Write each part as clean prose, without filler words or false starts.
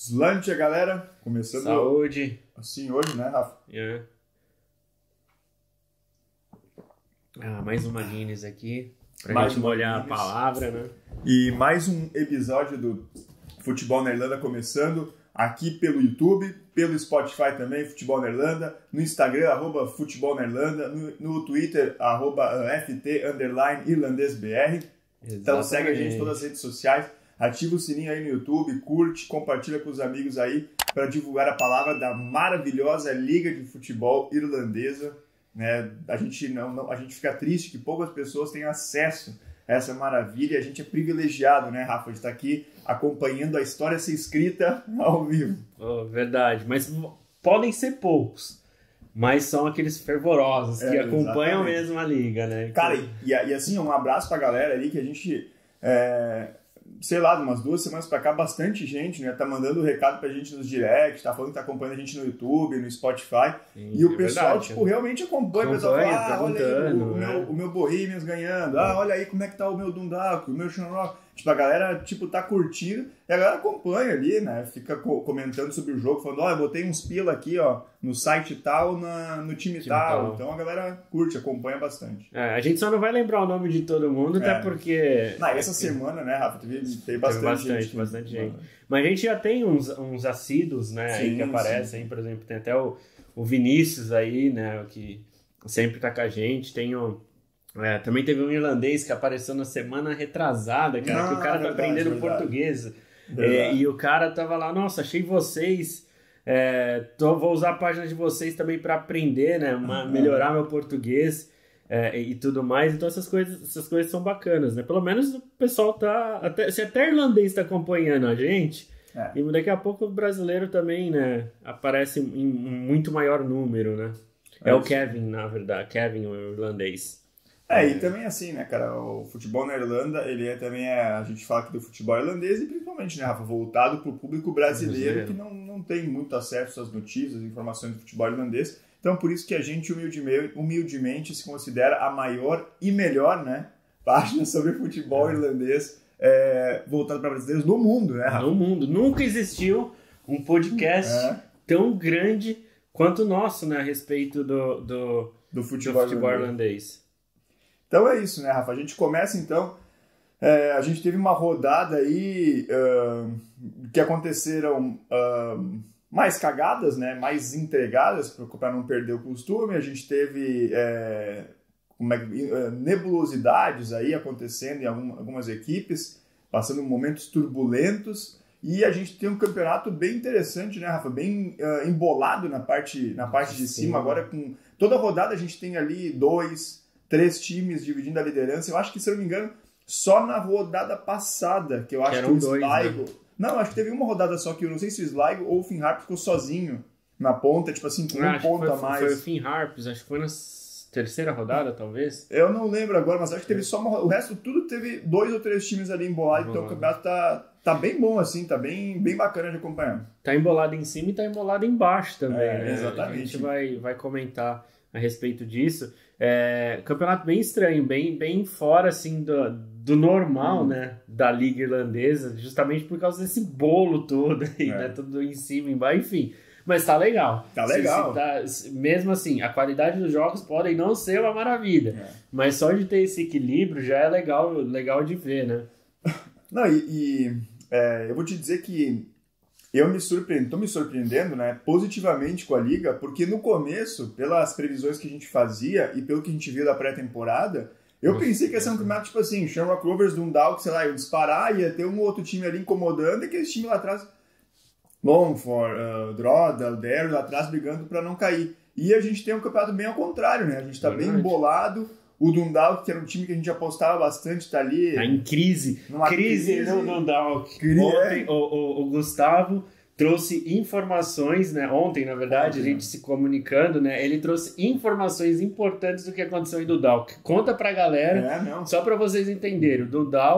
Slante, galera. Começando Saúde. Assim hoje, né, Rafa? É. Mais uma Guinness aqui. Pra gente molhar Guinness. A palavra, né? E mais um episódio do Futebol na Irlanda começando aqui pelo YouTube, pelo Spotify também, Futebol na Irlanda, no Instagram, @Futebol na Irlanda, no Twitter, @FT_IrlandesBR. Então segue a gente em todas as redes sociais, ativa o sininho aí no YouTube, curte, compartilha com os amigos aí para divulgar a palavra da maravilhosa Liga de Futebol Irlandesa. Né? A gente fica triste que poucas pessoas têm acesso a essa maravilha, e a gente é privilegiado, né, Rafa, de estar aqui acompanhando a história ser escrita ao vivo. Verdade, mas podem ser poucos, mas são aqueles fervorosos que acompanham mesmo a Liga, né? Cara, e assim, um abraço pra galera ali que a gente, sei lá, de umas 2 semanas pra cá, bastante gente, né, tá mandando recado pra gente nos direct, tá falando que tá acompanhando a gente no YouTube, no Spotify. Sim, e o pessoal, verdade, realmente acompanha. O pessoal fala, olha aí, o meu Bohemians ganhando, olha aí como é que tá o meu Dundalk, o meu Shamrock. Tipo, a galera, tá curtindo, e a galera acompanha ali, né, fica comentando sobre o jogo, falando, eu botei uns pila aqui, no site tal, no time tal. Então a galera curte, acompanha bastante. A gente só não vai lembrar o nome de todo mundo, até porque... Essa semana, né, Rafa, teve bastante gente. Mas a gente já tem uns assíduos, né, sim, aí que aparecem, por exemplo, tem até o Vinícius aí, né, que sempre tá com a gente, tem também teve um irlandês que apareceu na semana retrasada, cara, que o cara tá aprendendo português. E o cara tava lá, nossa, achei vocês, vou usar a página de vocês também para aprender, né, melhorar meu português e tudo mais. Então essas coisas são bacanas, né? Pelo menos o pessoal tá, se até irlandês tá acompanhando a gente, e daqui a pouco o brasileiro também, né, aparece em muito maior número, né? O Kevin, na verdade, Kevin, o irlandês. E também assim, né, cara, o futebol na Irlanda, ele também a gente fala aqui do futebol irlandês e principalmente, né, Rafa, voltado para o público brasileiro que não tem muito acesso às notícias, às informações do futebol irlandês. Então, por isso que a gente humildemente se considera a maior e melhor, né, página sobre futebol irlandês voltado para brasileiros no mundo, né, Rafa? No mundo. Nunca existiu um podcast tão grande quanto o nosso, né, a respeito do futebol irlandês. Então é isso, né, Rafa? A gente começa, então, a gente teve uma rodada aí que aconteceram mais cagadas, né, mais entregadas, para não perder o costume. A gente teve nebulosidades aí acontecendo em algumas equipes, passando momentos turbulentos, e a gente tem um campeonato bem interessante, né, Rafa? Bem embolado na parte de cima. Agora, com toda rodada, a gente tem ali 3 times dividindo a liderança. Eu acho que, se eu não me engano, só na rodada passada, que eu acho que o Sligo... Né? Não, acho que teve uma rodada só que eu não sei se o Sligo ou o Finn Harps ficou sozinho na ponta, com um ponto a mais. Foi o Finn Harps, acho que foi na terceira rodada, talvez. Eu não lembro agora, mas acho que teve só uma... O resto tudo teve 2 ou 3 times ali embolados, então o campeonato tá bem bom, assim, tá bem bacana de acompanhar. Tá embolado em cima e tá embolado embaixo também, né? Exatamente. A gente vai comentar a respeito disso. Campeonato bem estranho, bem fora, assim, do normal, né, da Liga Irlandesa, justamente por causa desse bolo todo aí, né, tudo em cima, embaixo, enfim. Mas tá legal. Tá legal. Mesmo assim, a qualidade dos jogos podem não ser uma maravilha, mas só de ter esse equilíbrio já é legal de ver, né? Não, eu vou te dizer que tô me surpreendendo, né, positivamente com a Liga, porque no começo, pelas previsões que a gente fazia e pelo que a gente viu da pré-temporada, eu pensei que ia ser um campeonato tipo assim, Shamrock Rovers, Dundalk, sei lá, ia disparar, ia ter um outro time ali incomodando, e aquele time lá atrás, Longford, Drogheda, Derry lá atrás brigando para não cair. E a gente tem um campeonato bem ao contrário, né, a gente tá bem embolado. O Dundalk, que era um time que a gente apostava bastante, tá ali... Tá em crise. Crise no Dundalk. Ontem o Gustavo trouxe informações, né? Ontem, na verdade, a gente se comunicando, né? Ele trouxe informações importantes do que aconteceu em Dundalk. Conta pra galera, só pra vocês entenderem. O Dundalk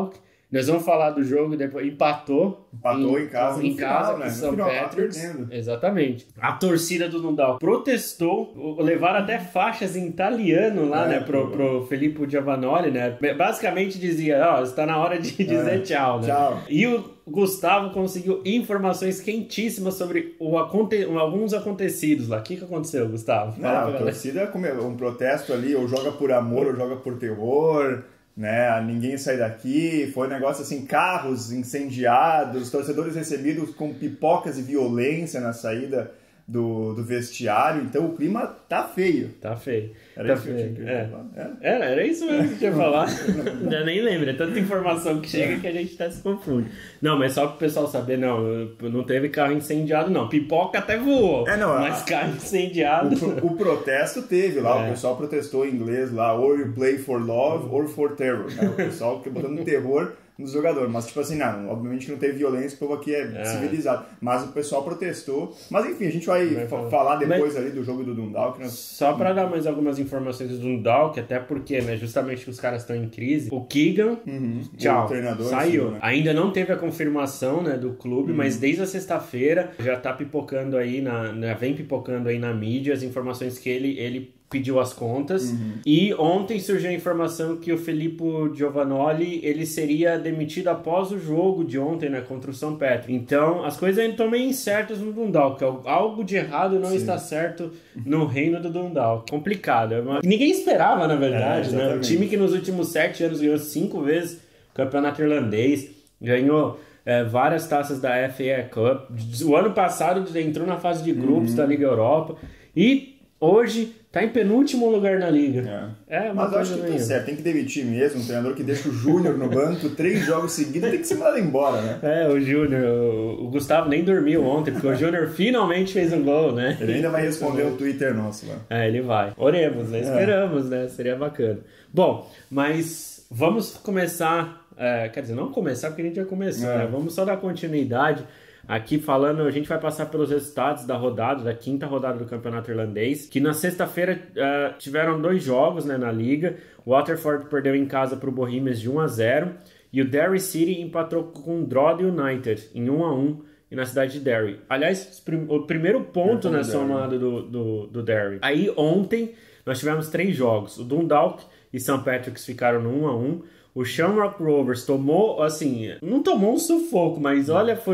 Nós vamos falar do jogo depois. Empatou em casa, em casa, né? com São Patrick's. Exatamente. A torcida do Dundalk protestou, levaram até faixas em italiano lá, né, pro Filippo Giovanoli, né? Basicamente dizia, está na hora de dizer tchau, né? Tchau. E o Gustavo conseguiu informações quentíssimas sobre alguns acontecidos lá. O que aconteceu, Gustavo? Não, a torcida é um protesto ali, ou joga por amor, ou joga por terror, né? Ninguém sai daqui. Foi um negócio assim, carros incendiados, torcedores recebidos com pipocas e violência na saída do vestiário. Então o clima tá feio. Tá feio. Era isso que eu tinha que falar? Era isso mesmo que eu tinha falar. Eu nem lembro, é tanta informação que chega que a gente até se confunde. Não, mas só pro pessoal saber, não teve carro incendiado, não. Pipoca até voou, mas carro incendiado... O protesto teve lá, o pessoal protestou em inglês lá, or you play for love or for terror, né? O pessoal botando terror nos jogadores, mas tipo assim, obviamente que não teve violência, o povo aqui é civilizado, mas o pessoal protestou, mas enfim, a gente vai falar depois ali do jogo do Dundalk. Só para dar mais algumas informações do Dundalk, até porque, né, justamente os caras estão em crise, o Keegan, tchau, o treinador saiu, né? Ainda não teve a confirmação, né, do clube, mas desde a sexta-feira já tá pipocando aí, vem pipocando aí na mídia as informações que ele pediu as contas. E ontem surgiu a informação que o Filippo Giovanoli, ele seria demitido após o jogo de ontem, né, contra o São Patrick. Então, as coisas ainda estão meio incertas no Dundalk. Algo de errado não está certo no reino do Dundalk. Complicado. Ninguém esperava, na verdade, né? O time que nos últimos 7 anos ganhou 5 vezes o campeonato irlandês, ganhou várias taças da FA Cup. O ano passado entrou na fase de grupos da Liga Europa. E hoje tá em penúltimo lugar na liga. Mas acho que tá certo, tem que demitir mesmo. Um treinador que deixa o Júnior no banco 3 jogos seguidos tem que ser mandado embora, né? O Júnior, o Gustavo nem dormiu ontem, porque o Júnior finalmente fez um gol, né? Ele ainda vai responder o Twitter nosso lá. Ele vai. Oremos, né? Esperamos, né? Seria bacana. Bom, mas vamos começar... quer dizer, não começar porque a gente já começou, né? Vamos só dar continuidade. Aqui falando, a gente vai passar pelos resultados da 5ª rodada do campeonato irlandês, que na sexta-feira tiveram 2 jogos, né, na liga. O Waterford perdeu em casa para o Bohemians de 1-0 e o Derry City empatou com o Drogheda United em 1-1 e na cidade de Derry. Aliás, o primeiro ponto na somada do Derry. Aí ontem nós tivemos 3 jogos. O Dundalk e St. Patrick's ficaram no 1-1. O Shamrock Rovers tomou, assim, não tomou um sufoco, mas olha, foi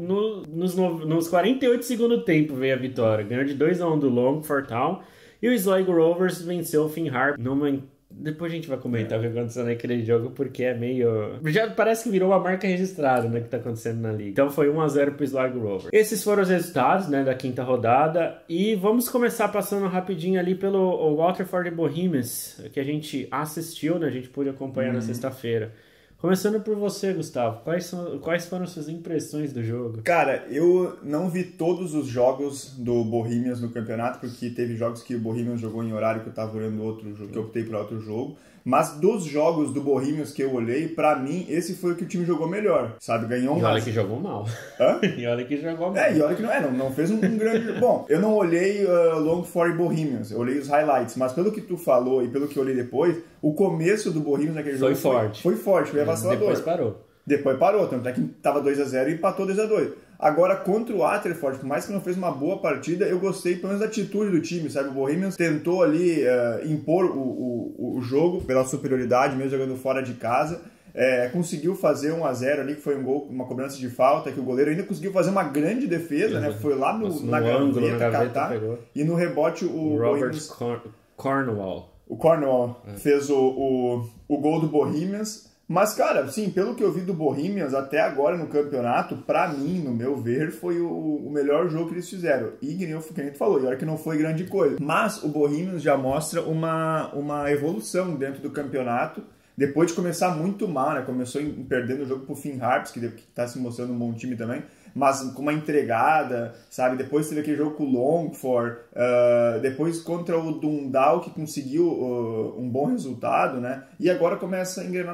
nos 48 do segundo tempo veio a vitória. Ganhou de 2-1 do Longford Town. E o Sligo Rovers venceu o Finn Harp Depois a gente vai comentar o que aconteceu naquele jogo, porque é meio... Já parece que virou uma marca registrada, né, que tá acontecendo na liga. Então foi 1-0 pro Sligo Rovers. Esses foram os resultados, né, da 5ª rodada. E vamos começar passando rapidinho ali pelo Waterford e Bohemians, que a gente assistiu, né, a gente pôde acompanhar na sexta-feira. Começando por você, Gustavo, quais foram suas impressões do jogo? Cara, eu não vi todos os jogos do Bohemians no campeonato, porque teve jogos que o Bohemians jogou em horário que eu tava olhando outro jogo, que eu optei por outro jogo. Mas dos jogos do Bohemians que eu olhei, pra mim, esse foi o que o time jogou melhor, sabe? Ganhou E olha que jogou mal. E olha que não fez um grande... Bom, eu não olhei Longford e Bohemians, eu olhei os highlights, mas pelo que tu falou e pelo que eu olhei depois, o começo do Bohemians naquele jogo foi forte, foi avassalador. Depois parou, tanto é que tava 2-0 e empatou 2-2. Agora, contra o Waterford, por mais que não fez uma boa partida, eu gostei pelo menos da atitude do time, sabe? O Bohemians tentou ali impor o jogo pela superioridade, mesmo jogando fora de casa. Conseguiu fazer 1-0 ali, que foi um gol, uma cobrança de falta, que o goleiro ainda conseguiu fazer uma grande defesa, né? Foi lá na gaveta catar, e no rebote o Robert Cornwall. O Cornwall fez o gol do Bohemians. Mas, cara, sim, pelo que eu vi do Bohemians até agora no campeonato, pra mim, no meu ver, foi o melhor jogo que eles fizeram. E que nem tu falou, e olha que não foi grande coisa. Mas o Bohemians já mostra uma evolução dentro do campeonato. Depois de começar muito mal, né? Começou perdendo o jogo pro Finn Harps, que tá se mostrando um bom time também. Mas com uma entregada, sabe? Depois teve aquele jogo com o Longford. Depois contra o Dundalk, que conseguiu um bom resultado, né? E agora começa a engrenar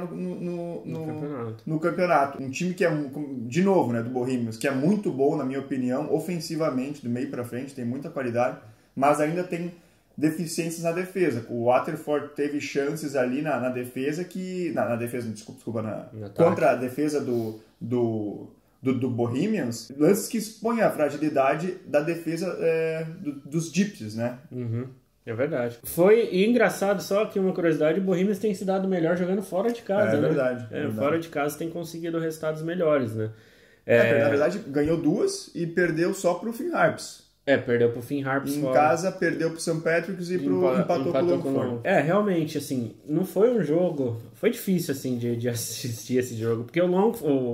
no campeonato. Um time que é, de novo, né? Do Bohemians, que é muito bom, na minha opinião, ofensivamente, do meio pra frente, tem muita qualidade. Mas ainda tem deficiências na defesa. O Waterford teve chances ali na defesa que... Na defesa, desculpa, contra a defesa do Bohemians, lances que expõem a fragilidade da defesa dos Gypsies, né? É verdade. E engraçado, só que uma curiosidade, o Bohemians tem se dado melhor jogando fora de casa, né? Verdade. Fora de casa tem conseguido resultados melhores, né? Na verdade, ganhou 2 e perdeu só pro Finn Harps. Perdeu pro Finn Harps em casa, perdeu pro St. Patrick's e empatou com o Longford. Realmente, assim, não foi um jogo... Foi difícil, assim, de assistir esse jogo, porque o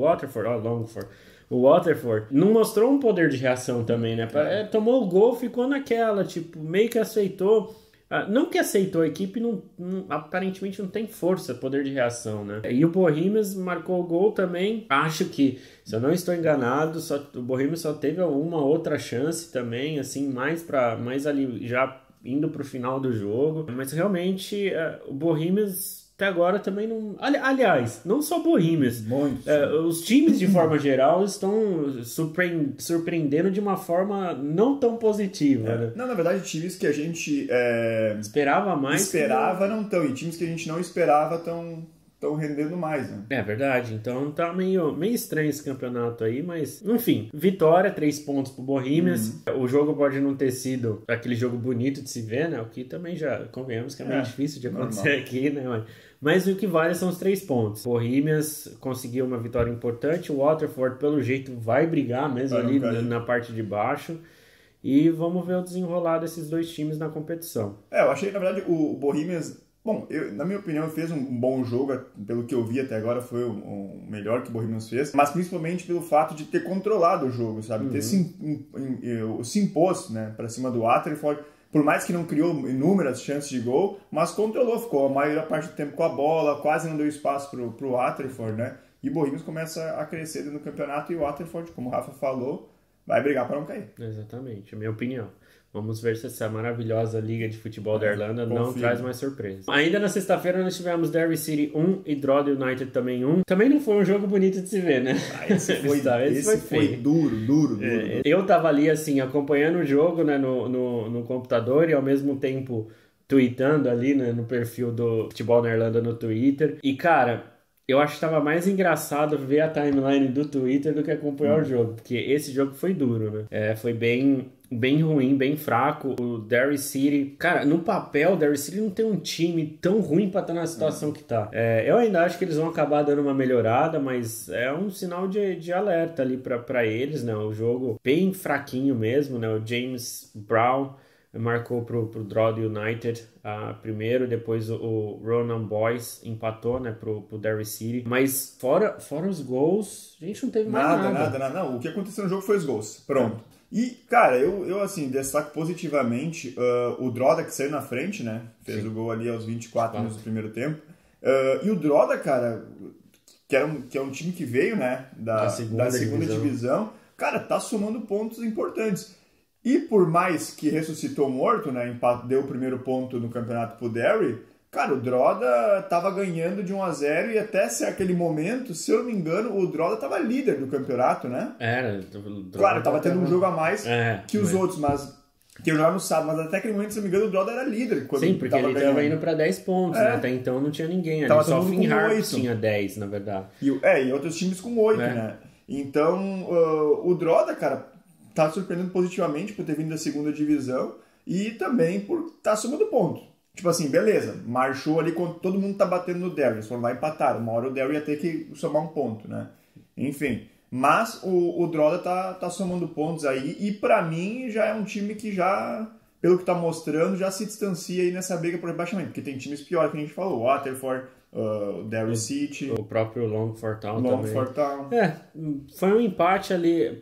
Waterford não mostrou um poder de reação também, né? Tomou o gol, ficou naquela, tipo, meio que aceitou... Não que aceitou, a equipe aparentemente não tem força, poder de reação, né? E o Bohemians marcou o gol também. Acho que, se eu não estou enganado, o Bohemians só teve uma outra chance também, assim, mais ali, já indo pro final do jogo. Mas realmente, o Bohemians... Até agora também não... Aliás, não só Bohemians. Os times, de forma geral, estão surpreendendo de uma forma não tão positiva. Né? Não, na verdade, times que a gente... Esperava mais. Esperava não estão. E times que a gente não esperava estão rendendo mais, né? É verdade. Então tá meio estranho esse campeonato aí, mas... Enfim, vitória, 3 pontos pro Bohemians. O jogo pode não ter sido aquele jogo bonito de se ver, né? O que também já convenhamos que é meio difícil de acontecer aqui, né? Mas o que vale são os 3 pontos. Bohemians conseguiu uma vitória importante. O Waterford, pelo jeito, vai brigar mesmo ali na parte de baixo. E vamos ver o desenrolar desses 2 times na competição. Eu achei, na verdade, o Bohemians... Bom, na minha opinião, fez um bom jogo, pelo que eu vi até agora, foi o melhor que o Bohemians fez, mas principalmente pelo fato de ter controlado o jogo, sabe? Ter se imposto, né, para cima do Waterford, por mais que não criou inúmeras chances de gol, mas controlou, ficou a maior parte do tempo com a bola, quase não deu espaço pro Waterford, né? E o Bohemians começa a crescer no campeonato e o Waterford, como o Rafa falou, vai brigar para não cair. Exatamente, a minha opinião. Vamos ver se essa maravilhosa Liga de Futebol da Irlanda não traz mais surpresa. Ainda na sexta-feira nós tivemos Derry City 1 e Drogheda United também 1. Também não foi um jogo bonito de se ver, né? Esse foi duro. Eu tava ali, assim, acompanhando o jogo, né, no computador e ao mesmo tempo tweetando ali, né, no perfil do Futebol na Irlanda no Twitter. E, cara... Eu acho que estava mais engraçado ver a timeline do Twitter do que acompanhar o jogo, porque esse jogo foi duro, né? Foi bem ruim, bem fraco. O Derry City... Cara, no papel, o Derry City não tem um time tão ruim para estar na situação que tá. Eu ainda acho que eles vão acabar dando uma melhorada, mas é um sinal de alerta ali para eles, né? O jogo bem fraquinho mesmo, né? O James Brown marcou pro Drogheda United primeiro, depois o Ronan Boyce empatou, né, pro Derry City, mas fora os gols, a gente não teve mais nada. Não, o que aconteceu no jogo foi os gols, pronto. E, cara, eu assim, destaco positivamente o Drogheda, que saiu na frente, né, fez o gol ali aos 24 minutos do primeiro tempo, e o Drogheda, cara, que é um time que veio, né, da segunda divisão, cara, tá somando pontos importantes. E por mais que ressuscitou morto, né, deu o primeiro ponto no campeonato pro Derry, cara, o Drogheda tava ganhando de 1-0 e até ser aquele momento, se eu não me engano, o Drogheda tava líder do campeonato, né? Claro, tava tendo um jogo a mais que os outros, mas que eu já não sabe, mas até aquele momento, se eu não me engano, o Drogheda era líder. Sim, porque ele tava indo pra 10 pontos, né? Até então não tinha ninguém ali, só o Finn Harps tinha 10, na verdade. E outros times com 8, né? Então, o Drogheda, cara, tá surpreendendo positivamente por ter vindo da segunda divisão e também por estar acima do ponto. Tipo assim, beleza, marchou ali quando todo mundo tá batendo no Derry, eles foram lá e empataram. Uma hora o Derry ia ter que somar um ponto, né? Enfim, mas o Drogheda tá somando pontos aí e pra mim já é um time que já, pelo que tá mostrando, já se distancia aí nessa briga por rebaixamento, porque tem times piores que a gente falou, Waterford, Derry City, o próprio Longford Town também. Foi um empate ali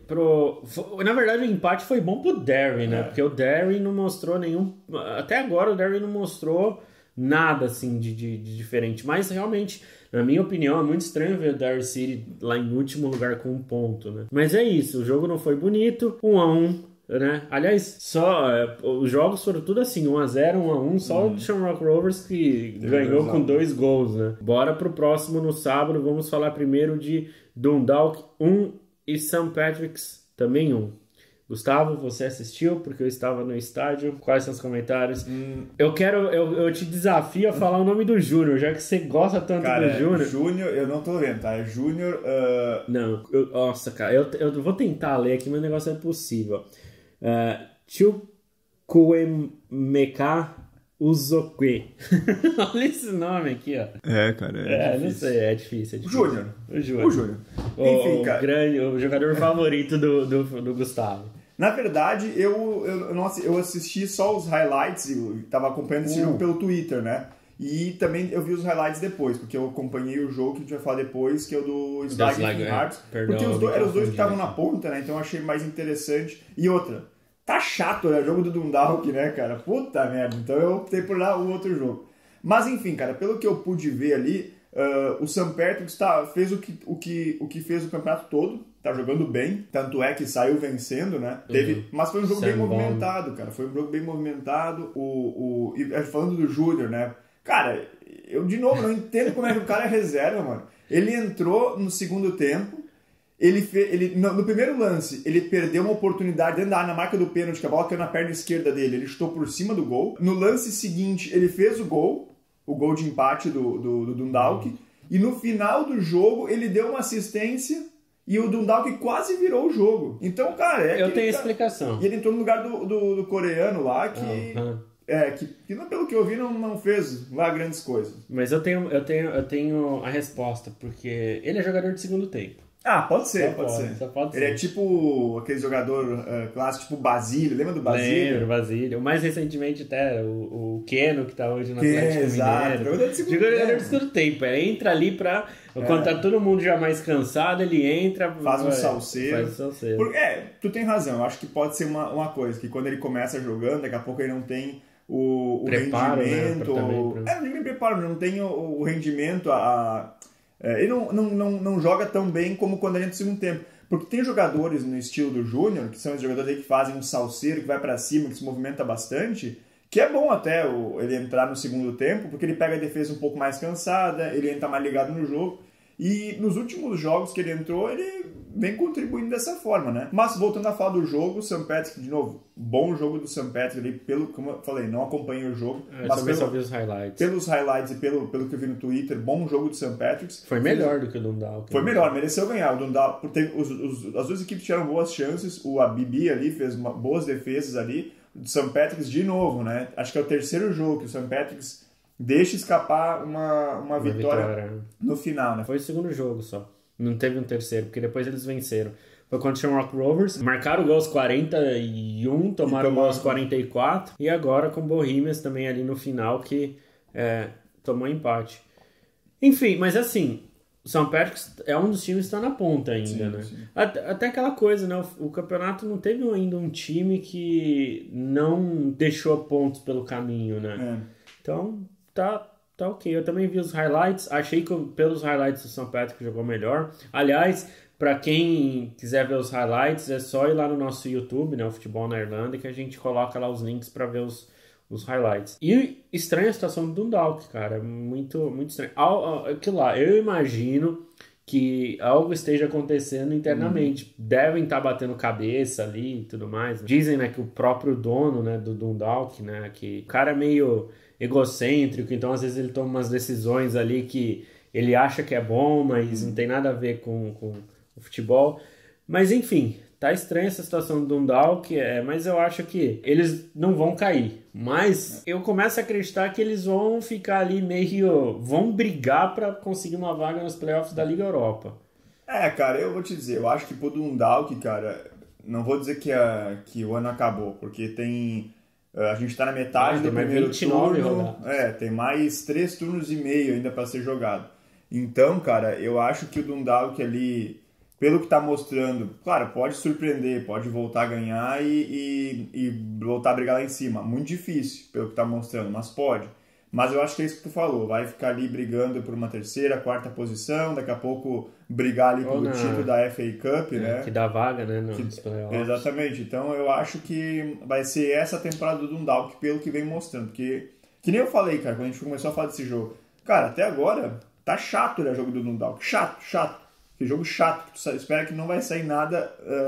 na verdade o empate foi bom pro Derry, né? Porque o Derry não mostrou até agora o Derry não mostrou nada assim de diferente, mas realmente, na minha opinião, é muito estranho ver o Derry City lá em último lugar com 1 ponto, né? Mas é isso, o jogo não foi bonito, 1-1, né? Aliás, os jogos foram tudo assim, 1-0, 1-1, só o Shamrock Rovers que ganhou com 2 gols, né? Bora pro próximo no sábado, vamos falar primeiro de Dundalk 1 e St. Patrick's também 1. Gustavo, você assistiu? Porque eu estava no estádio. Quais são os comentários? Eu te desafio a falar o nome do Júnior, já que você gosta tanto do Júnior. Júnior, eu não tô vendo, tá? É Júnior... Não, nossa, cara, eu vou tentar ler aqui, mas o negócio é possível. Chukwuemeka Uzokwe. Olha esse nome aqui, ó. Cara, não sei, é difícil. O Júnior. Enfim, cara. O jogador favorito do Gustavo. Na verdade, eu assisti só os highlights e tava acompanhando esse jogo pelo Twitter, né? E também eu vi os highlights depois, porque eu acompanhei o jogo que a gente vai falar depois, que é o do Slag Hearts. Porque eram os dois que estavam na ponta, né? Então eu achei mais interessante. E outra, tá chato, né? O jogo do Dundalk, né, cara? Puta merda. Então eu optei por lá o outro jogo. Mas enfim, cara, pelo que eu pude ver ali, o St. Patrick's fez o que fez o campeonato todo. Tá jogando bem, tanto é que saiu vencendo, né? Mas foi um jogo bem movimentado, cara. Foi um jogo bem movimentado. Falando do Júnior, né? Cara, eu de novo não entendo como é que o cara é reserva, mano. Ele entrou no segundo tempo, no primeiro lance, ele perdeu uma oportunidade dentro da área, na marca do pênalti, que a bola caiu na perna esquerda dele, ele chutou por cima do gol. No lance seguinte, ele fez o gol de empate do Dundalk, e no final do jogo, ele deu uma assistência e o Dundalk quase virou o jogo. Então, cara... Eu tenho explicação. E ele entrou no lugar do coreano lá, que pelo que eu vi, não fez lá grandes coisas. Mas eu tenho a resposta, porque ele é jogador de segundo tempo. Pode ser. Ele é tipo aquele jogador clássico, tipo Basílio. Lembra do Basílio? Lembro, Basílio. Mais recentemente até o Keno, que tá hoje no Atlético Mineiro. Jogador de segundo tempo. Ele entra ali pra... Quando tá todo mundo já mais cansado, ele entra... Faz um salseiro. Tu tem razão. Eu acho que pode ser uma coisa, que quando ele começa jogando, daqui a pouco ele não tem o preparo, rendimento... Não preparo, não tem o rendimento, ele não joga tão bem como quando ele entra no segundo tempo. Porque tem jogadores no estilo do Júnior, que são os jogadores aí que fazem um salseiro, que vai pra cima, que se movimenta bastante, que é bom até ele entrar no segundo tempo, porque ele pega a defesa um pouco mais cansada, ele entra mais ligado no jogo. E nos últimos jogos que ele entrou, ele vem contribuindo dessa forma, né? Mas voltando a falar do jogo, o St. Patrick, de novo, bom jogo do St. Patrick ali, como eu falei, não acompanhei o jogo, mas só vi os highlights. Pelos highlights e pelo que eu vi no Twitter, bom jogo do St. Patrick's. Foi melhor do que o Dundalk. Foi melhor, mereceu ganhar. O Dundalk, as duas equipes tiveram boas chances, o Abibi ali fez boas defesas ali, o St. Patrick's de novo, né? Acho que é o terceiro jogo que o St. Patrick's deixa escapar uma vitória no final, né? Foi o segundo jogo só. Não teve um terceiro, porque depois eles venceram. Foi contra o Shamrock Rovers, marcaram o gol aos 41, tomaram o gol aos 44, e agora com o Bohemians também ali no final, que tomou empate. Enfim, mas assim, o St. Patrick's é um dos times que está na ponta ainda, sim, né? Sim. Até aquela coisa, né? O campeonato não teve ainda um time que não deixou pontos pelo caminho, né? Então, tá ok. Eu também vi os highlights. Achei que pelos highlights o St. Patrick jogou melhor. Aliás, para quem quiser ver os highlights, é só ir lá no nosso YouTube, né? O Futebol na Irlanda, que a gente coloca lá os links para ver os highlights. E estranha a situação do Dundalk, cara. Muito, muito estranho. Aquilo lá, eu imagino que algo esteja acontecendo internamente. Devem estar batendo cabeça ali e tudo mais. Dizem, né, que o próprio dono, né, do Dundalk, né, que o cara é meio egocêntrico, então às vezes ele toma umas decisões ali que ele acha que é bom, mas não tem nada a ver com o futebol. Mas enfim, tá estranha essa situação do Dundalk, mas eu acho que eles não vão cair. Mas eu começo a acreditar que eles vão ficar ali vão brigar para conseguir uma vaga nos playoffs da Liga Europa. Cara, eu vou te dizer, eu acho que pro Dundalk, cara, não vou dizer que o ano acabou, porque tem... A gente tá na metade do primeiro turno. Tem mais 3 turnos e meio ainda para ser jogado. Então, cara, eu acho que o Dundalk ali, pelo que tá mostrando, claro, pode surpreender, pode voltar a ganhar e voltar a brigar lá em cima. Muito difícil, pelo que tá mostrando, mas pode. Mas eu acho que é isso que tu falou, vai ficar ali brigando por uma terceira, quarta posição, daqui a pouco brigar ali pelo título da FA Cup, né? Que dá vaga, né? Nos playoffs. Exatamente, então eu acho que vai ser essa temporada do Dundalk, pelo que vem mostrando, porque, que nem eu falei, cara, quando a gente começou a falar desse jogo, cara, até agora tá chato, né, o jogo do Dundalk, chato, que jogo chato, que tu espera que não vai sair nada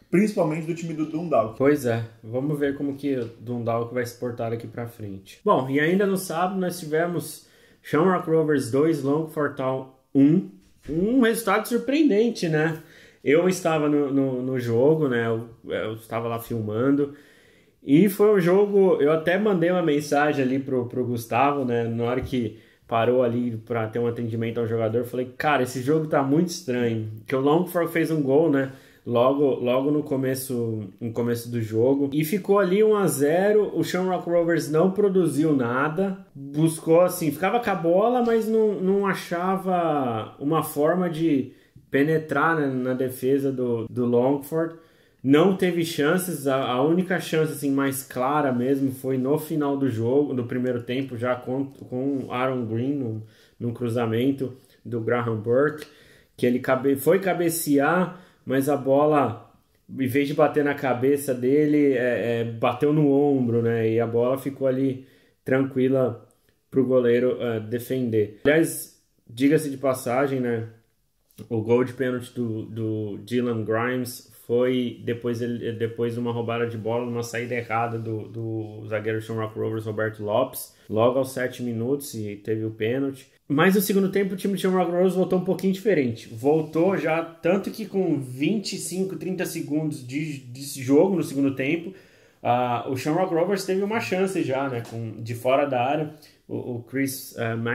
principalmente do time do Dundalk. Pois é, vamos ver como que o Dundalk vai se portar daqui pra frente. Bom, e ainda no sábado nós tivemos Shamrock Rovers 2, Longford Town 1. Um resultado surpreendente, né? Eu estava no jogo, né? Eu estava lá filmando. E foi um jogo... Eu até mandei uma mensagem ali pro Gustavo, né? Na hora que parou ali para ter um atendimento ao jogador, eu falei, cara, esse jogo tá muito estranho. Que o Longford fez um gol, né? Logo no começo do jogo. E ficou ali 1-0. O Shamrock Rovers não produziu nada. Buscou assim, ficava com a bola, mas não achava uma forma de penetrar, né, na defesa do Longford. Não teve chances. A única chance assim, mais clara mesmo foi no final do jogo, no primeiro tempo, já com Aaron Green num cruzamento do Graham Burke, que ele foi cabecear, mas a bola, em vez de bater na cabeça dele, bateu no ombro, né? E a bola ficou ali tranquila para o goleiro defender. Aliás, diga-se de passagem, né? O gol de pênalti do Dylan Grimes foi depois de uma roubada de bola, uma saída errada do zagueiro Shamrock Rovers, Roberto Lopes, logo aos 7 minutos, e teve o pênalti. Mas no segundo tempo o time de Shamrock Rovers voltou um pouquinho diferente. Voltou já, tanto que com 25, 30 segundos de jogo no segundo tempo, o Shamrock Rovers teve uma chance já, né, de fora da área. O Chris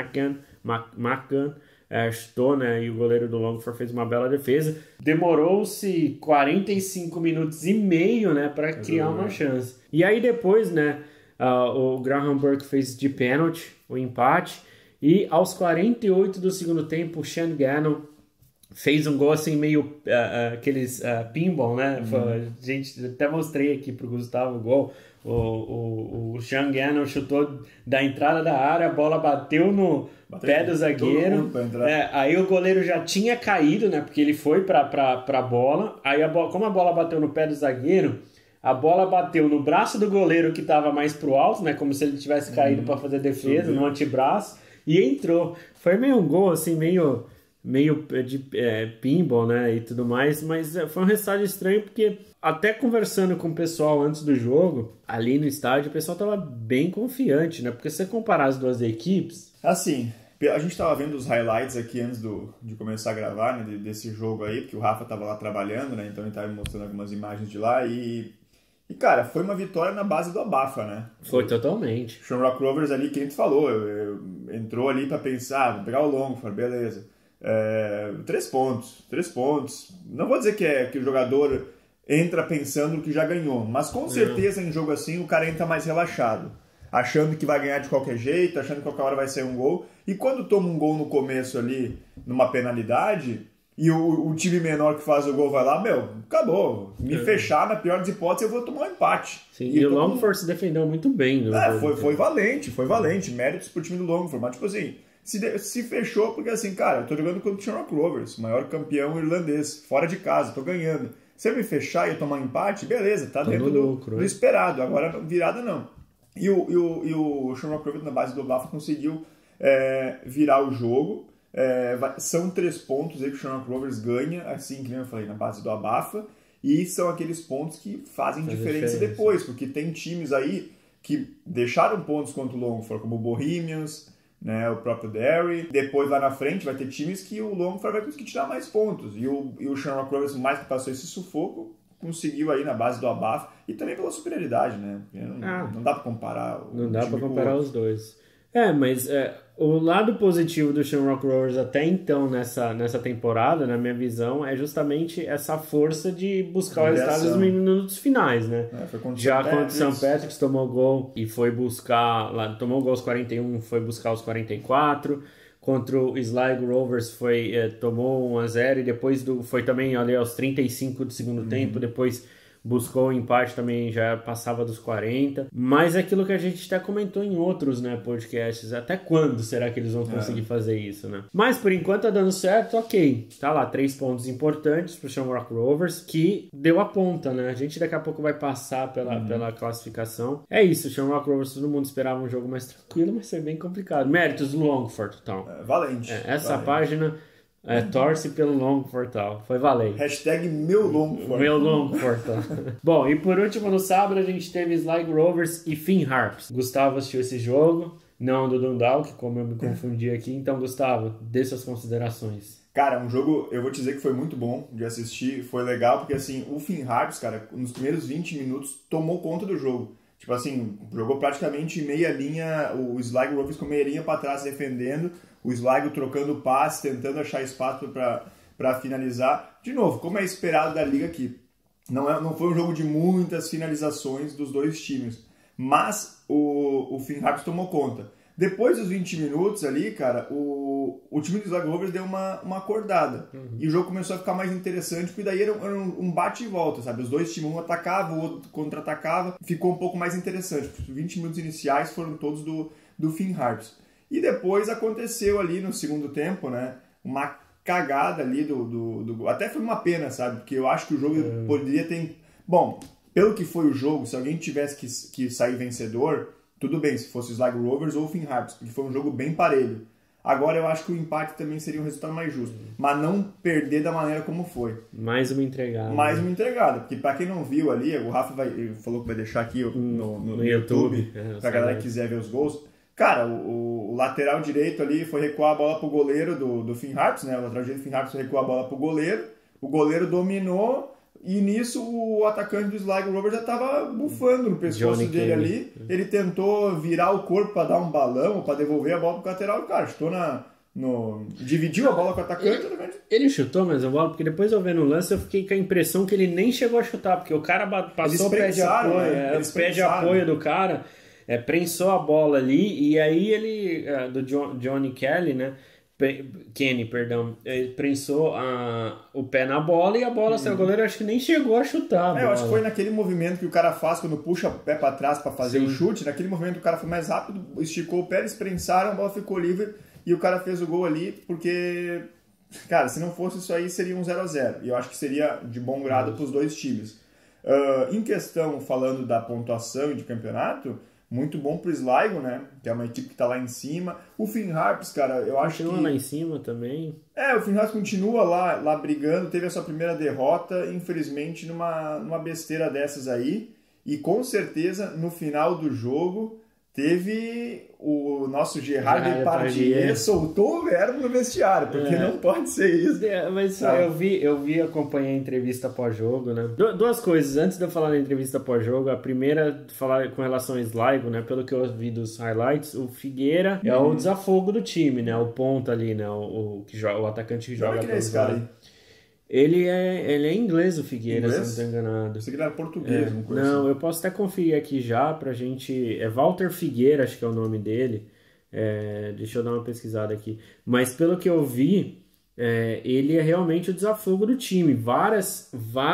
McGann chutou, né, e o goleiro do Longford fez uma bela defesa. Demorou-se 45 minutos e meio, né, para criar uma chance. E aí depois, né, o Graham Burke fez de pênalti o empate. E aos 48 do segundo tempo, o Sean Gannon fez um gol assim meio aqueles pinball, né? Gente, até mostrei aqui pro Gustavo o gol. O Sean Gannon chutou da entrada da área, a bola bateu no pé do zagueiro. Aí o goleiro já tinha caído, né? Porque ele foi pra bola. Aí como a bola bateu no pé do zagueiro, a bola bateu no braço do goleiro que estava mais pro alto, né? Como se ele tivesse caído para fazer defesa, no antebraço. E entrou. Foi meio um gol, assim, meio de pinball, né, e tudo mais, mas foi um resultado estranho, porque até conversando com o pessoal antes do jogo, ali no estádio, o pessoal tava bem confiante, né, porque se você comparar as duas equipes... Assim, a gente tava vendo os highlights aqui antes de começar a gravar, né, desse jogo aí, porque o Rafa tava lá trabalhando, né, então ele tava me mostrando algumas imagens de lá e cara, foi uma vitória na base do abafa, né? Foi totalmente. O Shamrock Rovers ali, quem tu falou, entrou ali pra pensar, vou pegar o Longford, beleza. 3 pontos. Não vou dizer que o jogador entra pensando que já ganhou, mas com certeza em jogo assim o cara entra mais relaxado, achando que vai ganhar de qualquer jeito, achando que qualquer hora vai sair um gol. E quando toma um gol no começo ali, numa penalidade... E o time menor que faz o gol vai lá, acabou. Me fechar, na pior das hipóteses, eu vou tomar um empate. Sim, e o Longford se defendeu muito bem. Foi valente. Méritos pro time do Longford. Mas, tipo assim, se fechou porque, assim, cara, eu tô jogando contra o Shamrock Rovers, maior campeão irlandês, fora de casa, tô ganhando. Se eu me fechar e eu tomar um empate, beleza, tá dentro do esperado. Agora, virada não. E o Shamrock Rovers, na base do abafa, conseguiu virar o jogo. São 3 pontos aí que o Shamrock Rovers ganha, assim que eu falei, na base do abafa, e são aqueles pontos que fazem diferença depois, porque tem times aí que deixaram pontos contra o Longford, como o Bohemians, né, o próprio Derry. Depois lá na frente vai ter times que o Longford vai conseguir tirar mais pontos, e o Shamrock Rovers, mais que passou esse sufoco, conseguiu aí na base do abafa, e também pela superioridade, né? Não dá pra comparar. Não dá pra comparar os dois. Mas o lado positivo do Shamrock Rovers até então nessa temporada, na minha visão, é justamente essa força de buscar o resultado nos minutos finais, né? Já quando o St. Patrick's tomou gol e foi buscar, tomou gol aos 41, foi buscar os 44, contra o Sligo Rovers tomou 1-0 e depois foi também ali aos 35 do segundo tempo, depois buscou o empate também, já passava dos 40. Mas é aquilo que a gente até comentou em outros, né, podcasts. Até quando será que eles vão conseguir fazer isso, né? Mas por enquanto tá dando certo, ok. Tá lá, 3 pontos importantes pro Shamrock Rovers, que deu a ponta, né? A gente daqui a pouco vai passar pela classificação. É isso, o Shamrock Rovers, todo mundo esperava um jogo mais tranquilo, mas foi bem complicado. Méritos do Longford, então. Valente. Essa página Torce pelo longo portal. Foi valer. Hashtag meu longo portal. Meu longo portal. Bom, e por último, no sábado, a gente teve Sligo Rovers e Finn Harps. Gustavo assistiu esse jogo, não do Dundalk, como eu me confundi aqui. Então, Gustavo, dê suas considerações. Cara, um jogo, eu vou te dizer que foi muito bom de assistir, foi legal, porque assim, o Finn Harps, cara, nos primeiros 20 minutos, tomou conta do jogo. Tipo assim, jogou praticamente meia linha, o Sligo Rovers com meia linha para trás defendendo, o Sligo trocando passe, tentando achar espaço para finalizar. De novo, como é esperado da liga aqui, não foi um jogo de muitas finalizações dos dois times, mas o Finn Harps tomou conta. Depois dos 20 minutos ali, cara, o time do Sligo Rovers deu uma acordada. E o jogo começou a ficar mais interessante, porque daí era um bate e volta, sabe? Os dois times, um atacava, o outro contra-atacava. Ficou um pouco mais interessante. Os 20 minutos iniciais foram todos do Finn Harps. E depois aconteceu ali no segundo tempo, né? Uma cagada ali até foi uma pena, sabe? Porque eu acho que o jogo poderia ter... Bom, pelo que foi o jogo, se alguém tivesse que sair vencedor... Tudo bem, se fosse o Sligo Rovers ou o Finn Harps, porque foi um jogo bem parelho. Agora eu acho que o empate também seria um resultado mais justo. Mas não perder da maneira como foi. Mais uma entregada. Mais uma entregada. Porque pra quem não viu ali, o Rafa falou que vai deixar aqui no YouTube, pra galera que quiser ver os gols. Cara, o lateral direito ali foi recuar a bola pro goleiro do Finn Harps, né? O lateral direito do Finn Harps foi recuar a bola pro goleiro. O goleiro dominou. E nisso o atacante do Sligo Rovers já estava bufando no pescoço dele ali. Ele tentou virar o corpo para dar um balão, para devolver a bola pro lateral. O cara chutou dividiu a bola com o atacante. Ele chutou mesmo a bola, porque depois eu vendo o lance eu fiquei com a impressão que ele nem chegou a chutar, porque o cara passou o pé de apoio. Né? O pé de apoio do cara prensou a bola ali, e aí ele, do Johnny Kelly, né? Kenny, perdão, prensou o pé na bola e a bola saiu. O goleiro acho que nem chegou a chutar. Eu acho que foi naquele movimento que o cara faz quando puxa o pé para trás para fazer o chute. Naquele movimento o cara foi mais rápido, esticou o pé, eles prensaram, a bola ficou livre e o cara fez o gol ali, porque, cara, se não fosse isso aí seria um 0-0. E eu acho que seria de bom grado para os dois times. Em questão, falando da pontuação e de campeonato, muito bom pro Sligo, né? Que é uma equipe que tá lá em cima. O Finn Harps, cara, eu acho que... Continua lá em cima também. O Finn Harps continua lá brigando. Teve a sua primeira derrota, infelizmente, numa besteira dessas aí. E com certeza, no final do jogo, teve o nosso Gerard Depardieu soltou o verbo no vestiário, porque não pode ser isso. Mas acompanhei a entrevista pós-jogo, né? Duas coisas, antes de eu falar da entrevista pós-jogo, a primeira, falar com relação ao Sligo, né? Pelo que eu vi dos highlights, o Figueira é o desafogo do time, né? O ponta ali, né? O atacante que joga pelo Sligo. Ele é inglês, o Figueira, se não estou enganado. Você que ele era português, não, assim. eu posso até conferir aqui já pra gente... É Walter Figueira, acho que é o nome dele. Deixa eu dar uma pesquisada aqui. Mas pelo que eu vi, ele é realmente o desafogo do time. Várias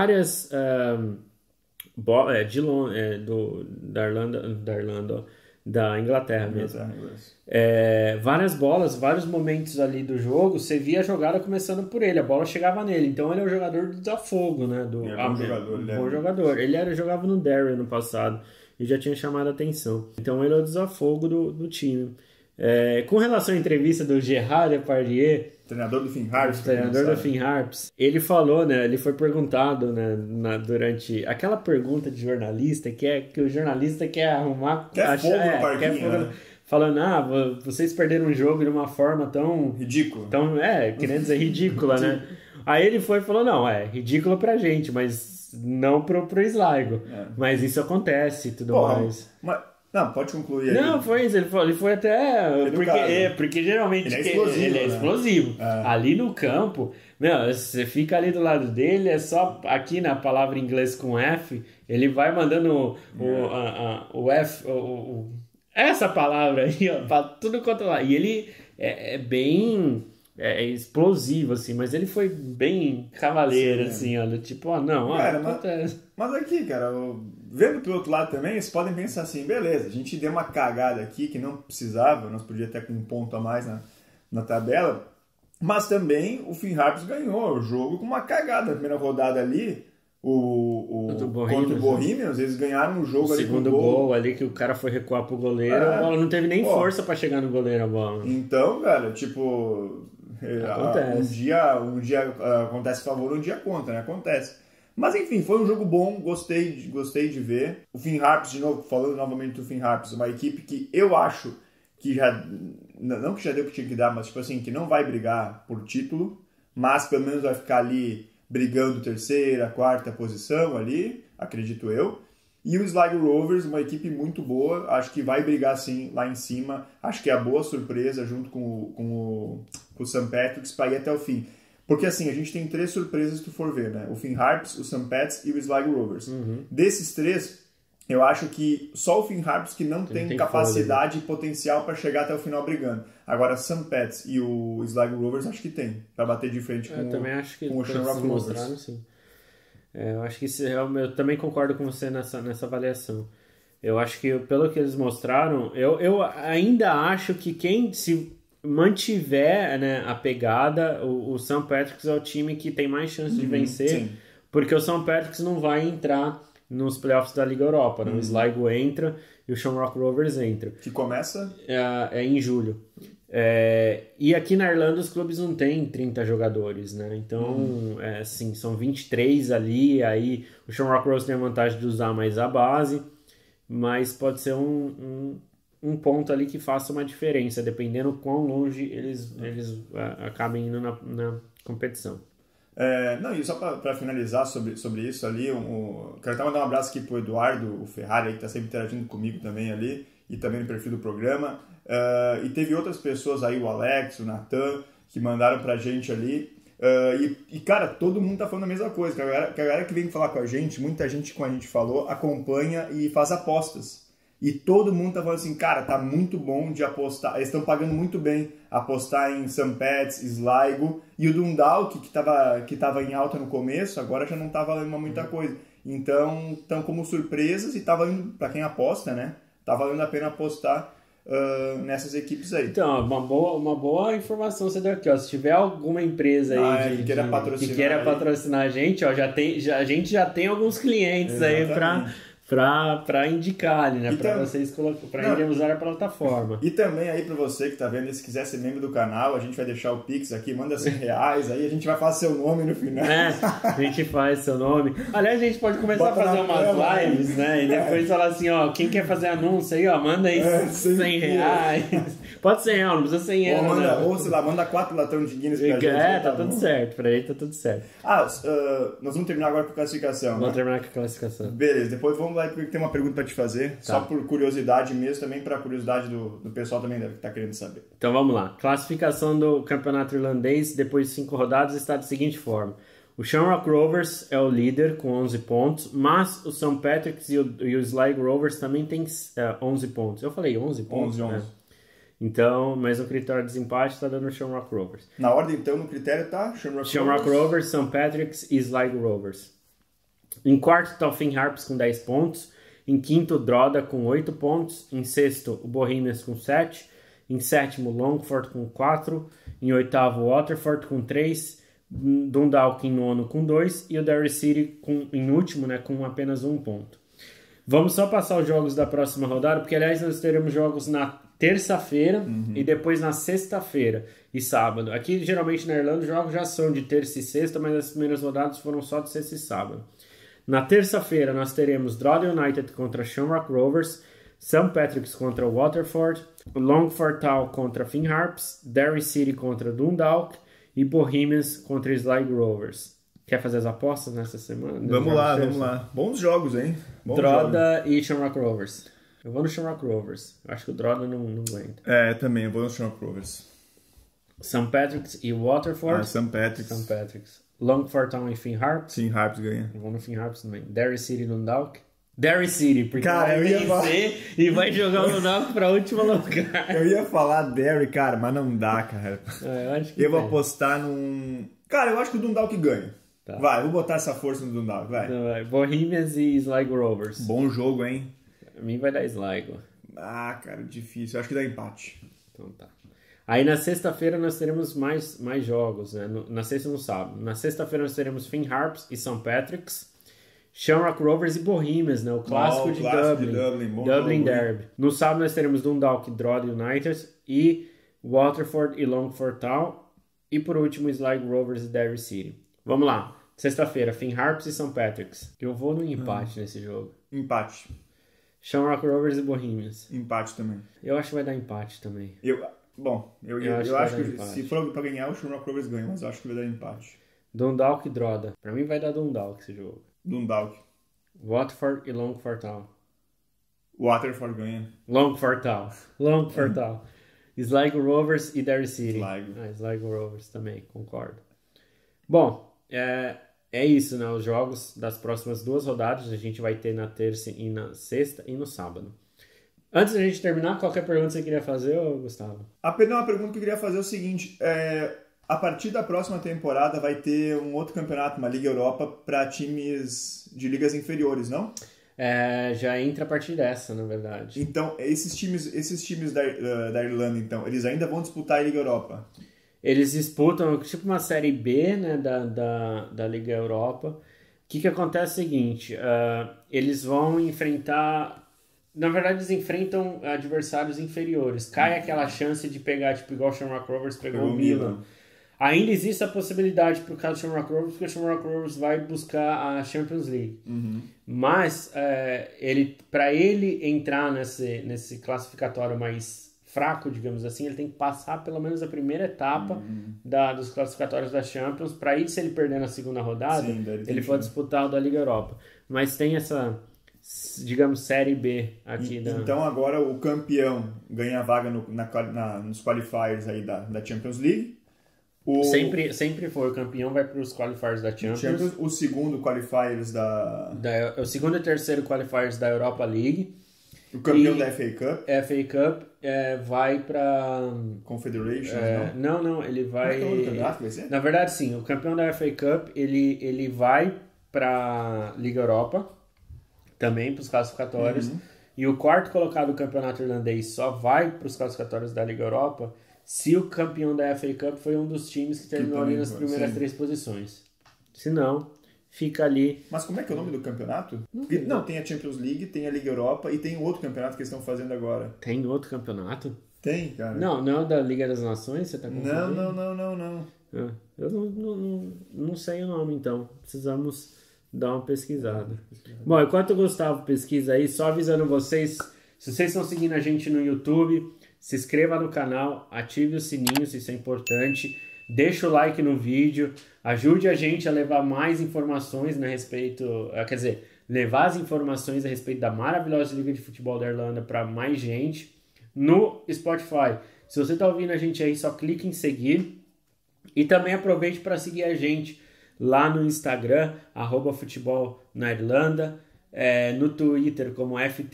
da Inglaterra mesmo. Várias bolas, vários momentos ali do jogo, você via a jogada começando por ele, a bola chegava nele, então ele é o jogador do desafogo, né? Bom jogador. Ele jogava no Derry no passado e já tinha chamado a atenção. Então ele é o desafogo do time. Com relação à entrevista do Gerard Depardieu, treinador do Finn Harps. Treinador do Finn Harps. Ele falou, né? Ele foi perguntado, né? durante aquela pergunta de jornalista, que o jornalista quer arrumar... Quer fogo no parquinho, né? Falando, vocês perderam um jogo de uma forma tão... ridícula. Querendo dizer ridícula, né? Aí ele foi e falou, não, ridícula pra gente, mas não pro Sligo. Mas isso acontece e tudo mais. Não, pode concluir aí. Não, foi isso. Ele foi até... Porque geralmente ele é explosivo. Ali no campo, você fica ali do lado dele, é só aqui na palavra em inglês com F, ele vai mandando o F... essa palavra aí, ó, pra tudo quanto lá. E ele é bem... explosivo, assim, mas ele foi bem cavaleiro, assim, olha, tipo, cara, acontece. Mas aqui, cara, vendo pelo outro lado também, vocês podem pensar assim, beleza, a gente deu uma cagada aqui que não precisava, nós podíamos até com um ponto a mais na tabela, mas também o Finn Harps ganhou o jogo com uma cagada na primeira rodada ali, contra o Bohemians, eles ganharam o jogo ali com o segundo gol ali, que o cara foi recuar pro goleiro, a bola não teve nem força pra chegar no goleiro, a bola. Então, cara, tipo... Acontece. Um dia acontece a favor, um dia contra, né? Acontece. Mas enfim, foi um jogo bom, gostei de ver. O Finn Harps, de novo, falando novamente do Finn Harps, uma equipe que eu acho que já, não que já deu o que tinha que dar, mas tipo assim, que não vai brigar por título, mas pelo menos vai ficar ali brigando terceira, quarta posição ali, acredito eu. E o Sligo Rovers, uma equipe muito boa, acho que vai brigar sim lá em cima, acho que é a boa surpresa junto com o St. Patrick's para ir até o fim. Porque assim, a gente tem 3 surpresas se tu for ver, né? O Finn Harps, o St. Pat's e o Sligo Rovers. Desses 3, eu acho que só o Finn Harps que não tem capacidade e potencial para chegar até o final brigando. Agora, St. Pat's e o Sligo Rovers acho que tem, para bater de frente com o Shamrock Rovers. Sim. Eu acho que eu também concordo com você nessa avaliação. Eu acho que pelo que eles mostraram, eu ainda acho que quem se mantiver, né, a pegada, o St. Patrick's é o time que tem mais chance de vencer, sim. Porque o St. Patrick's não vai entrar nos playoffs da Liga Europa, né? O Sligo entra e o Shamrock Rovers entra. Que começa? Em julho. E aqui na Irlanda os clubes não têm 30 jogadores, né? Então, assim, são 23 ali, aí o Shamrock Rovers tem a vantagem de usar mais a base, mas pode ser um ponto ali que faça uma diferença, dependendo quão longe eles acabem indo na competição. Não, e só para finalizar sobre isso ali, quero até mandar um abraço aqui pro Eduardo, o Ferrari, que está sempre interagindo comigo também ali, e também no perfil do programa. E teve outras pessoas aí, o Alex, o Nathan, que mandaram pra gente ali. Cara, todo mundo tá falando a mesma coisa. Que a galera que vem falar com a gente, muita gente, como a gente falou, acompanha e faz apostas. E todo mundo tá falando assim, cara, tá muito bom de apostar. Eles estão pagando muito bem apostar em St. Pat's, Sligo. E o Dundalk, que tava em alta no começo, agora já não tá valendo muita coisa. Então, estão como surpresas e tá valendo, pra quem aposta, né? Tá valendo a pena apostar nessas equipes aí. Então, uma boa informação você deu aqui, ó. Se tiver alguma empresa aí que queira patrocinar a gente, ó, a gente já tem alguns clientes. Exatamente. Aí para indicar ali, né? Para vocês irem usar a plataforma. E também aí para você que tá vendo, se quiser ser membro do canal, a gente vai deixar o Pix aqui, manda R$100, aí a gente vai fazer seu nome no final. A gente faz seu nome. Aliás, a gente pode começar a fazer umas lives, né? E depois falar assim, ó, quem quer fazer anúncio aí, ó, manda aí R$100. Pode ser real, não precisa ser em euro. Ou sei lá, manda 4 latão de Guinness pra gente. Tá tudo certo, pra ele tá tudo certo. Nós vamos terminar agora com a classificação. Vamos terminar com a classificação. Beleza, depois vamos lá porque tem uma pergunta pra te fazer, só por curiosidade mesmo, também pra curiosidade do pessoal também deve estar querendo saber. Então vamos lá. Classificação do campeonato irlandês depois de 5 rodadas está da seguinte forma. O Shamrock Rovers é o líder com 11 pontos, mas o St. Patrick's e o Sligo Rovers também tem 11 pontos. Eu falei 11 pontos? 11. Né? Então, mas o critério de desempate está dando o Shamrock Rovers. Na ordem, então, no critério tá Shamrock Rovers, St. Patrick's e Sligo Rovers. Em quarto está o Finn Harps com 10 pontos. Em quinto, o Drogheda com 8 pontos. Em sexto, o Bohemians com 7. Em sétimo, Longford com 4. Em oitavo, Waterford com 3. Dundalk em nono com 2. E o Derry City em último, né, com apenas 1 ponto. Vamos só passar os jogos da próxima rodada, porque aliás nós teremos jogos na terça-feira e depois na sexta-feira e sábado. Aqui geralmente na Irlanda os jogos já são de terça e sexta, mas as primeiras rodadas foram só de sexta e sábado. Na terça-feira nós teremos Drogheda United contra Shamrock Rovers, St. Patrick's contra Waterford, Longford Town contra Finn Harps, Derry City contra Dundalk e Bohemians contra Sligo Rovers. Quer fazer as apostas nessa semana? Vamos lá. Bons jogos, hein? Drogheda e Shamrock Rovers. Eu vou no Shamrock Rovers. Eu acho que o Drogheda não aguenta. Também. Eu vou no Shamrock Rovers. St. Patrick's e Waterford. St. Patrick's. Longford Town e Finn Harps. Finn Harps ganha. Eu vou no Finn Harps também. Derry City e Dundalk. Derry City, porque cara, vai vencer e vai jogar o Dundalk pra último lugar. Eu ia falar Derry, cara, mas não dá, cara. Eu acho que eu vou apostar num... Cara, eu acho que o Dundalk ganha. Tá. Vai, vou botar essa força no Dundalk, vai. Então, Bohemians e Sligo Rovers. Bom jogo, hein? Pra mim vai dar Sligo. Cara, difícil. Eu acho que dá empate. Então tá. Aí na sexta-feira nós teremos mais jogos, né? Na sexta e no sábado. Na sexta-feira nós teremos Finn Harps e St. Patrick's, Shamrock Rovers e Bohemians, né? O clássico de Dublin. Dublin Derby. No sábado nós teremos Dundalk e Drogheda United e Waterford e Longford Town. E por último, Sligo Rovers e Derry City. Vamos lá. Sexta-feira, Finn Harps e St. Patrick's. Eu vou no empate nesse jogo. Empate. Shamrock Rovers e Bohemians. Empate também. Eu acho que vai dar empate também. Eu acho que se for pra ganhar, o Shamrock Rovers ganha, mas eu acho que vai dar empate. Dundalk e Drogheda. Pra mim vai dar Dundalk esse jogo. Dundalk. Watford e Longford Town. Waterford ganha. Longford Town. Sligo Rovers e Derry City. Sligo Rovers também, concordo. Bom, é isso, né? Os jogos das próximas 2 rodadas a gente vai ter na terça e na sexta e no sábado. Antes da gente terminar, qualquer pergunta que você queria fazer, Gustavo? A pergunta que eu queria fazer é o seguinte, a partir da próxima temporada vai ter um outro campeonato, uma Liga Europa, para times de ligas inferiores, não? Já entra a partir dessa, na verdade. Então, esses times da Irlanda, então, eles ainda vão disputar a Liga Europa? Eles disputam tipo uma Série B, né, da Liga Europa. O que acontece é o seguinte, eles vão enfrentar... Na verdade, eles enfrentam adversários inferiores. Cai aquela chance de pegar, tipo, igual o Shamrock Rovers pegou o Milan. Ainda existe a possibilidade pro caso do Shamrock Rovers, porque o Shamrock Rovers vai buscar a Champions League. Mas, para ele entrar nesse classificatório mais fraco, digamos assim, ele tem que passar pelo menos a primeira etapa dos classificatórios da Champions. Para ele, se ele perder na segunda rodada, ele pode disputar o da Liga Europa. Mas tem essa... digamos, Série B aqui. Então agora o campeão ganha a vaga nos qualifiers aí da Champions League. Sempre foi, o campeão vai para os qualifiers da Champions. O segundo qualifiers o segundo e terceiro qualifiers da Europa League. O campeão da FA Cup. FA Cup vai para... Confederations, não, ele vai... Como é que é o campeonato vai ser? Na verdade, sim, o campeão da FA Cup, ele vai para Liga Europa, também para os classificatórios. E o quarto colocado do campeonato irlandês só vai para os classificatórios da Liga Europa se o campeão da FA Cup foi um dos times que terminou ali nas primeiras 3 posições. Se não, fica ali... Mas como é que é o nome do campeonato? Não, tem a Champions League, tem a Liga Europa e tem outro campeonato que eles estão fazendo agora. Tem outro campeonato? Tem, cara. Não é o da Liga das Nações? Você tá confundindo? Não. Eu não sei o nome, então. Precisamos dar uma pesquisada. Bom, enquanto o Gustavo pesquisa aí, só avisando vocês, se vocês estão seguindo a gente no YouTube, se inscreva no canal, ative o sininho se isso é importante, deixa o like no vídeo, ajude a gente a levar mais informações a respeito, levar as informações a respeito da maravilhosa Liga de Futebol da Irlanda para mais gente no Spotify. Se você está ouvindo a gente aí, só clique em seguir e também aproveite para seguir a gente lá no Instagram, @futebol na Irlanda, no Twitter como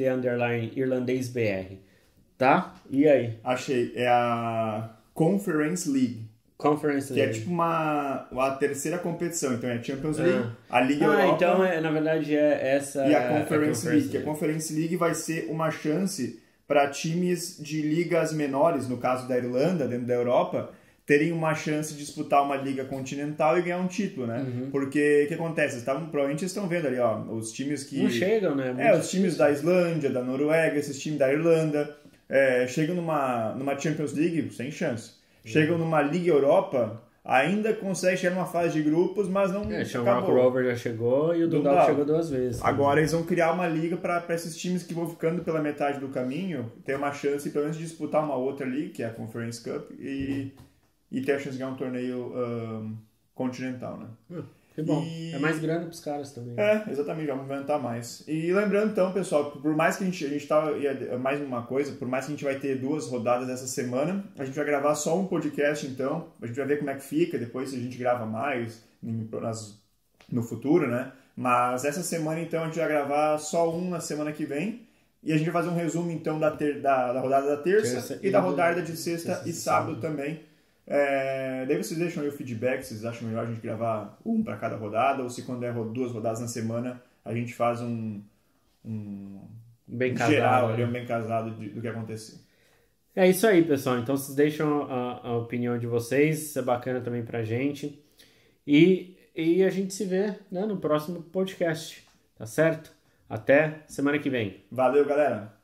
ft_irlandêsbr, tá? E aí? Achei, é a Conference League. Que é tipo a terceira competição, então é a Champions League, a Liga Europa... então na verdade essa... E a Conference League, que a Conference League vai ser uma chance para times de ligas menores, no caso da Irlanda, dentro da Europa, terem uma chance de disputar uma liga continental e ganhar um título, né? Porque o que acontece? Provavelmente vocês estão vendo ali, ó, os times que... Não chegam, né? Os times da Islândia, da Noruega, esses times da Irlanda, chegam numa Champions League sem chance. Chegam numa Liga Europa, ainda consegue chegar numa fase de grupos, mas não acabou. O Shamrock Rovers já chegou e o Dundalk chegou 2 vezes. Agora eles vão criar uma liga para esses times que vão ficando pela metade do caminho ter uma chance, pelo menos, de disputar uma outra liga, que é a Conference Cup, e ter a chance de ganhar um torneio continental, né? Que bom. É mais grana pros caras também. Exatamente, vamos inventar mais. E lembrando então, pessoal, por mais que a gente tava... Mais uma coisa, por mais que a gente vai ter 2 rodadas essa semana, a gente vai gravar só um podcast, então. A gente vai ver como é que fica, depois se a gente grava mais no futuro, né? Mas essa semana, então, a gente vai gravar só um na semana que vem. E a gente vai fazer um resumo, então, da rodada da terça e da rodada de sexta e sábado também. Daí vocês deixam aí o feedback, vocês acham melhor a gente gravar um para cada rodada, ou se quando é 2 rodadas na semana a gente faz um bem geral, casado, um bem casado do que acontecer. É isso aí, pessoal. Então vocês deixam a opinião de vocês, isso é bacana também pra gente. E a gente se vê, né, no próximo podcast, tá certo? Até semana que vem. Valeu, galera!